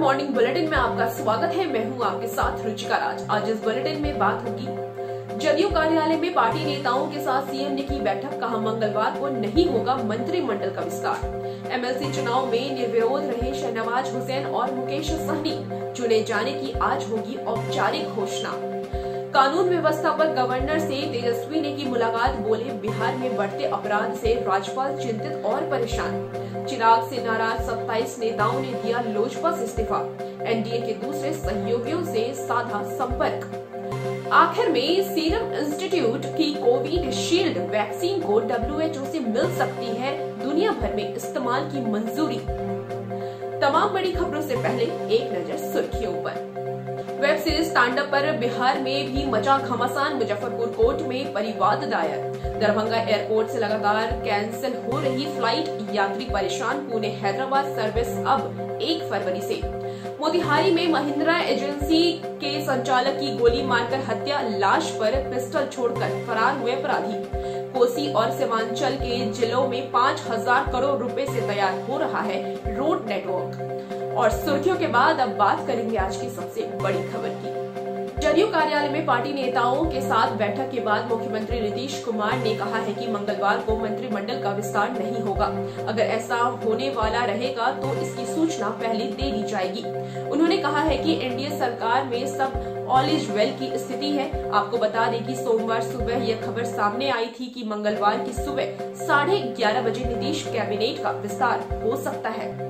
Morning bulletin में आपका स्वागत है। मैं हूं आपके साथ रुचिका राज। आज इस बुलेटिन में बात होगी जदयू कार्यालय में पार्टी नेताओं के साथ सीएम ने की बैठक, कहा मंगलवार को नहीं होगा मंत्रिमंडल का विस्तार। एमएलसी चुनाव में निर्विरोध रहे शहनवाज हुसैन और मुकेश सहनी चुने जाने की आज होगी औपचारिक घोषणा। कानून व्यवस्था पर गवर्नर से तेजस्वी ने की मुलाकात, बोले बिहार में बढ़ते अपराध से राज्यपाल चिंतित और परेशान। चिराग से नाराज 27 नेताओं ने दिया लोजपा से इस्तीफा, एनडीए के दूसरे सहयोगियों से साधा संपर्क। आखिर में सीरम इंस्टीट्यूट की कोविड शील्ड वैक्सीन को WHO से मिल सकती है दुनिया भर में इस्तेमाल की मंजूरी। तमाम बड़ी खबरों से पहले एक नजर सुर्खियों पर। वेब सीरीज स्टैंड अप पर बिहार में भी मचा घमासान, मुजफ्फरपुर कोर्ट में परिवाद दायर। दरभंगा एयरपोर्ट से लगातार कैंसिल हो रही फ्लाइट, यात्री परेशान। पुणे हैदराबाद सर्विस अब 1 फरवरी से। मोतिहारी में महिंद्रा एजेंसी के संचालक की गोली मारकर हत्या, लाश पर पिस्टल छोड़कर फरार हुए अपराधी। कोसी और सीमांचल के जिलों में 5,000 करोड़ रुपए से तैयार हो रहा है रोड नेटवर्क। और सुर्खियों के बाद अब बात करेंगे आज की सबसे बड़ी खबर की। जदयू कार्यालय में पार्टी नेताओं के साथ बैठक के बाद मुख्यमंत्री नीतीश कुमार ने कहा है कि मंगलवार को मंत्रिमंडल का विस्तार नहीं होगा। अगर ऐसा होने वाला रहेगा तो इसकी सूचना पहले दे दी जाएगी। उन्होंने कहा है कि एनडीए सरकार में सब ऑल इज वेल की स्थिति है। आपको बता दें कि सोमवार सुबह यह खबर सामने आई थी कि मंगलवार की सुबह 11:30 बजे नीतीश कैबिनेट का विस्तार हो सकता है।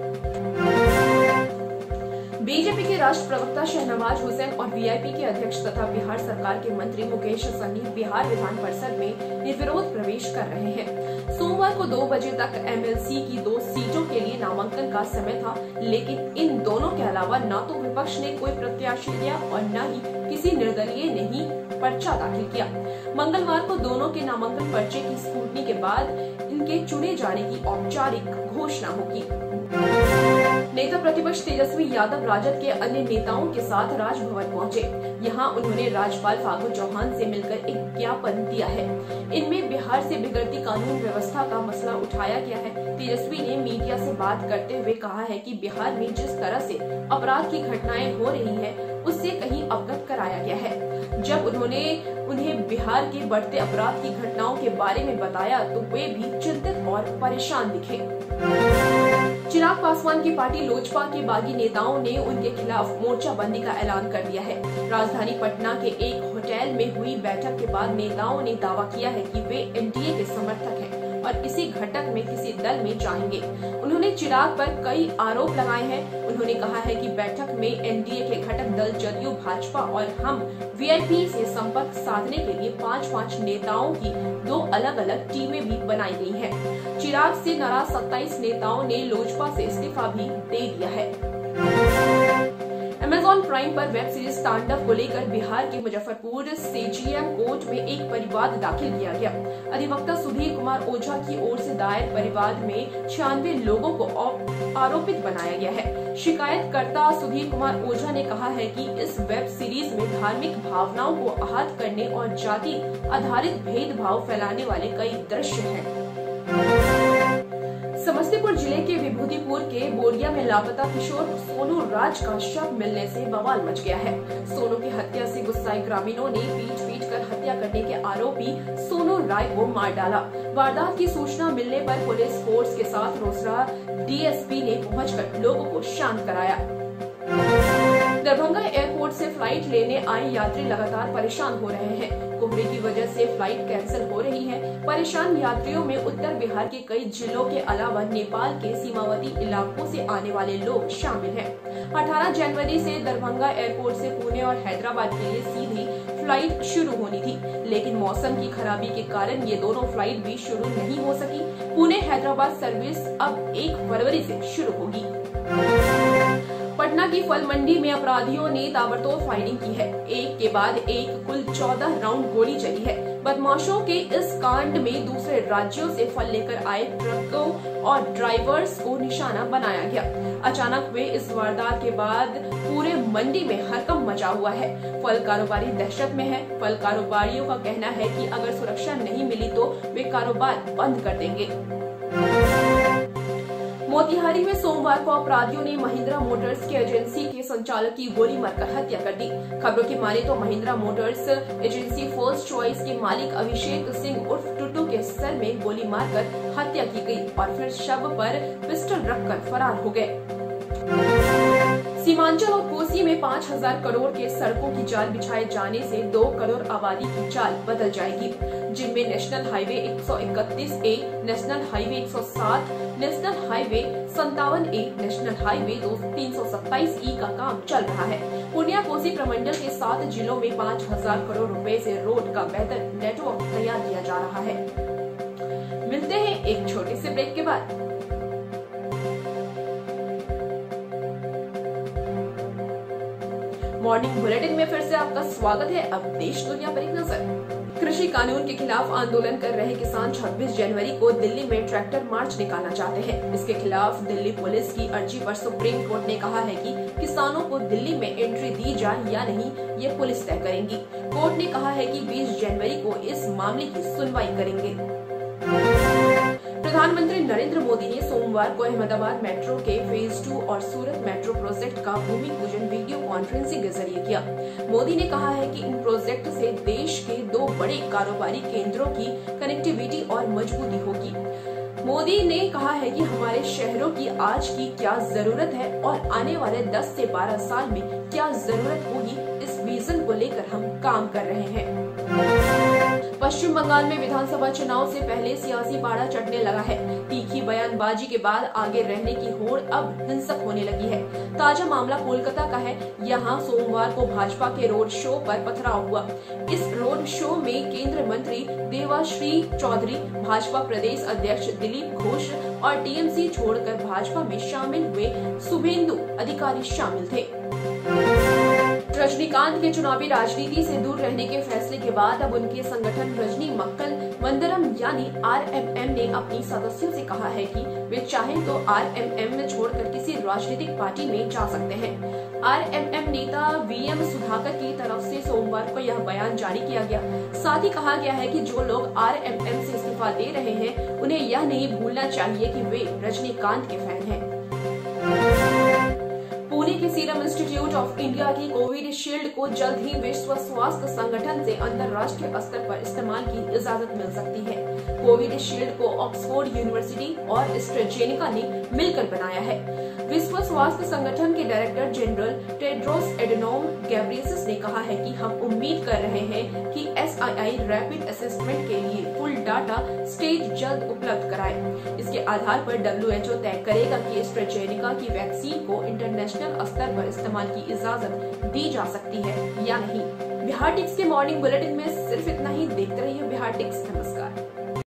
बीजेपी के राष्ट्रीय प्रवक्ता शहनवाज हुसैन और वीआईपी के अध्यक्ष तथा बिहार सरकार के मंत्री मुकेश सहनी बिहार विधान परिषद में निर्विरोध प्रवेश कर रहे हैं। सोमवार को 2 बजे तक एमएलसी की 2 सीटों के लिए नामांकन का समय था, लेकिन इन दोनों के अलावा न तो विपक्ष ने कोई प्रत्याशी दिया और न ही किसी निर्दलीय ने ही पर्चा दाखिल किया। मंगलवार को दोनों के नामांकन पर्चे की स्क्रूटनी के बाद इनके चुने जाने की औपचारिक घोषणा होगी। नेता प्रतिपक्ष तेजस्वी यादव राजद के अन्य नेताओं के साथ राजभवन पहुंचे। यहां उन्होंने राज्यपाल फागू चौहान से मिलकर एक ज्ञापन दिया है। इनमें बिहार से बिगड़ती कानून व्यवस्था का मसला उठाया गया है। तेजस्वी ने मीडिया से बात करते हुए कहा है कि बिहार में जिस तरह से अपराध की घटनाएं हो रही है उससे कहीं अवगत कराया गया है। जब उन्होंने उन्हें बिहार के बढ़ते अपराध की घटनाओं के बारे में बताया तो वे भी चिंतित और परेशान दिखे। चिराग पासवान की पार्टी लोजपा के बागी नेताओं ने उनके खिलाफ मोर्चाबंदी का ऐलान कर दिया है। राजधानी पटना के एक होटल में हुई बैठक के बाद नेताओं ने दावा किया है कि वे एनडीए के समर्थक हैं और इसी घटक में किसी दल में जाएंगे। उन्होंने चिराग पर कई आरोप लगाए हैं। उन्होंने कहा है कि बैठक में एनडीए के घटक दल जदयू, भाजपा और हम वीआईपी से संपर्क साधने के लिए 5-5 नेताओं की 2 अलग-अलग टीमें भी बनाई गई हैं। चिराग से नाराज 27 नेताओं ने लोजपा से इस्तीफा भी दे दिया है। अमेज़न प्राइम पर वेब सीरीज स्टैंड अप को लेकर बिहार के मुजफ्फरपुर सीजेएम कोर्ट में एक परिवाद दाखिल किया गया। अधिवक्ता सुधीर कुमार ओझा की ओर से दायर परिवाद में 96 लोगों को आरोपित बनाया गया है। शिकायतकर्ता सुधीर कुमार ओझा ने कहा है कि इस वेब सीरीज में धार्मिक भावनाओं को आहत करने और जाति आधारित भेदभाव फैलाने वाले कई दृश्य हैं। समस्तीपुर जिले के विभूतिपुर के बोरिया में लापता किशोर सोनू राज का शव मिलने से बवाल मच गया है। सोनू की हत्या से गुस्साए ग्रामीणों ने पीट कर हत्या करने के आरोपी सोनू राय को मार डाला। वारदात की सूचना मिलने पर पुलिस फोर्स के साथ रोसड़ा डीएसपी ने पहुंचकर लोगों को शांत कराया। दरभंगा एयरपोर्ट से फ्लाइट लेने आए यात्री लगातार परेशान हो रहे हैं। कोहरे की वजह से फ्लाइट कैंसिल हो रही है। परेशान यात्रियों में उत्तर बिहार के कई जिलों के अलावा नेपाल के सीमावर्ती इलाकों से आने वाले लोग शामिल हैं। 18 जनवरी से दरभंगा एयरपोर्ट से पुणे और हैदराबाद के लिए सीधी फ्लाइट शुरू होनी थी, लेकिन मौसम की खराबी के कारण ये दोनों फ्लाइट भी शुरू नहीं हो सकी। पुणे हैदराबाद सर्विस अब 1 फरवरी से शुरू होगी। पटना की फल मंडी में अपराधियों ने ताबड़तोड़ फायरिंग की है। एक के बाद एक कुल 14 राउंड गोली चली है। बदमाशों के इस कांड में दूसरे राज्यों से फल लेकर आए ट्रकों और ड्राइवर्स को निशाना बनाया गया। अचानक हुए इस वारदात के बाद पूरे मंडी में हड़कंप मचा हुआ है। फल कारोबारी दहशत में है। फल कारोबारियों का कहना है कि अगर सुरक्षा नहीं मिली तो वे कारोबार बंद कर देंगे। मोतिहारी में सोमवार को अपराधियों ने महिंद्रा मोटर्स की एजेंसी के संचालक की गोली मारकर हत्या कर दी। खबरों की माने तो Mahindra Motors agency First Choice के मालिक अभिषेक सिंह उर्फ टुट्टू के सर में गोली मारकर हत्या की गई और फिर शव पर पिस्टल रखकर फरार हो गए। सीमांचल और कोसी में 5,000 करोड़ के सड़कों की जाल बिछाए जाने से 2 करोड़ आबादी की चाल बदल जाएगी, जिनमें national highway 131A, national highway 107, national highway 57A, national highway 327E का काम चल रहा है। पूर्णिया कोसी प्रमंडल के 7 जिलों में 5,000 करोड़ रुपए से रोड का बेहतर नेटवर्क तैयार किया जा रहा है। मिलते हैं एक छोटे से ब्रेक के बाद। मॉर्निंग बुलेटिन में फिर से आपका स्वागत है। अब देश दुनिया पर एक नजर। कृषि कानून के खिलाफ आंदोलन कर रहे किसान 26 जनवरी को दिल्ली में ट्रैक्टर मार्च निकालना चाहते हैं। इसके खिलाफ दिल्ली पुलिस की अर्जी पर सुप्रीम कोर्ट ने कहा है कि किसानों को दिल्ली में एंट्री दी जाए या नहीं, ये पुलिस तय करेंगी। कोर्ट ने कहा है कि 20 जनवरी को इस मामले की सुनवाई करेंगे। प्रधानमंत्री नरेंद्र मोदी ने सोमवार को अहमदाबाद मेट्रो के फेज 2 और सूरत मेट्रो प्रोजेक्ट का भूमि पूजन वीडियो कॉन्फ्रेंसिंग के जरिए किया। मोदी ने कहा है कि इन प्रोजेक्ट से देश के 2 बड़े कारोबारी केंद्रों की कनेक्टिविटी और मजबूती होगी। मोदी ने कहा है कि हमारे शहरों की आज की क्या जरूरत है और आने वाले 10 से 12 साल में क्या जरूरत होगी, इस विजन को लेकर हम काम कर रहे हैं। पश्चिम बंगाल में विधानसभा चुनाव से पहले सियासी पारा चढ़ने लगा है। तीखी बयानबाजी के बाद आगे रहने की होड़ अब हिंसक होने लगी है। ताजा मामला कोलकाता का है। यहां सोमवार को भाजपा के रोड शो पर पथराव हुआ। इस रोड शो में केंद्रीय मंत्री देवाश्री चौधरी, भाजपा प्रदेश अध्यक्ष दिलीप घोष और टीएमसी छोड़कर भाजपा में शामिल हुए शुभेंदु अधिकारी शामिल थे। रजनीकांत के चुनावी राजनीति से दूर रहने के फैसले के बाद अब उनके संगठन रजनी मक्कल मंदिरम यानी RMM ने अपनी सदस्यों से कहा है कि वे चाहें तो RMM में छोड़कर किसी राजनीतिक पार्टी में जा सकते हैं। RMM नेता VM सुधाकर की तरफ से सोमवार को यह बयान जारी किया गया। साथ ही कहा गया है कि जो लोग RMM से इस्तीफा दे रहे हैं, उन्हें यह नहीं भूलना चाहिए कि वे रजनीकांत के फैन हैं। पुणे के सीरम इंस्टीट्यूट ऑफ इंडिया की कोविड शील्ड को जल्द ही विश्व स्वास्थ्य संगठन से अंतर्राष्ट्रीय स्तर पर इस्तेमाल की इजाजत मिल सकती है। कोविड शील्ड को ऑक्सफोर्ड यूनिवर्सिटी और एस्ट्राजेनेका ने मिलकर बनाया है। विश्व स्वास्थ्य संगठन के director general Tedros Adhanom Ghebreyesus ने कहा है कि हम उम्मीद कर रहे हैं कि SII रैपिड असेसमेंट के लिए फुल डाटा स्टेज जल्द उपलब्ध कराए। इसके आधार पर WHO तय करेगा कि एस्ट्राजेनेका की वैक्सीन को इंटरनेशनल स्तर पर इस्तेमाल की इजाजत दी जा सकती है या नहीं। बिहार टिक्स के मॉर्निंग बुलेटिन में सिर्फ इतना ही। देखते रहिए बिहार टिक्स। नमस्कार।